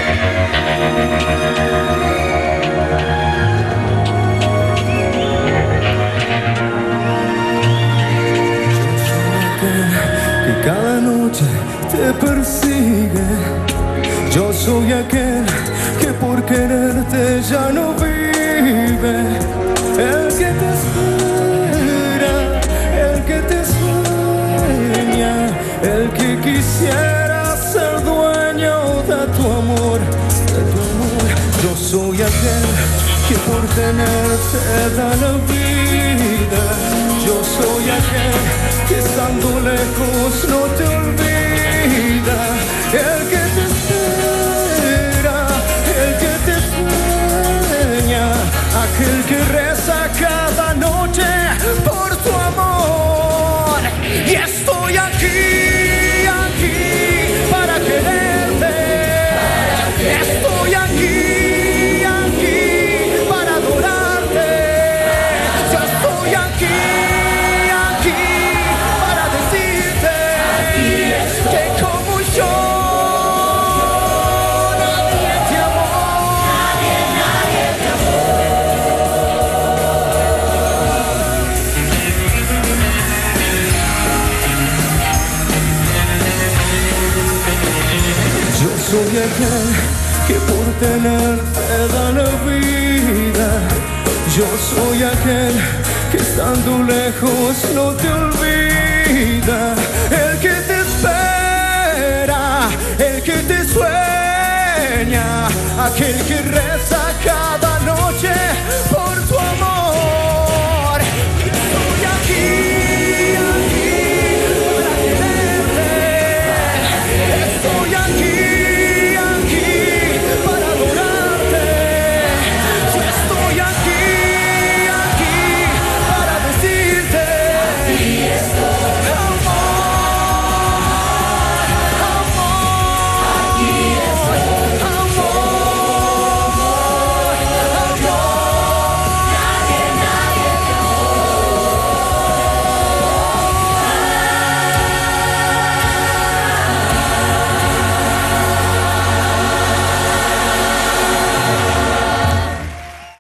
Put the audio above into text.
Que cada noche te persigue. Yo soy aquel que por quererte ya no vive. El que te espera, el que te sueña, el que quisiera ser dueño de tu amor, de tu amor. Yo soy aquel que por tenerte da la vida. Yo soy aquel que estando lejos no te olvida. El que te espera, el que te sueña, aquel que reza cada noche por tu amor. Y estoy aquí, aquí para quererte. Estoy aquí, aquí para adorarte. Yo estoy aquí, aquí para decirte que como yo nadie te amó. Nadie te amó. Yo soy aquel que por tenerte da la vida. Yo soy aquel que estando lejos no te olvida. El que te espera, el que te sueña, aquel que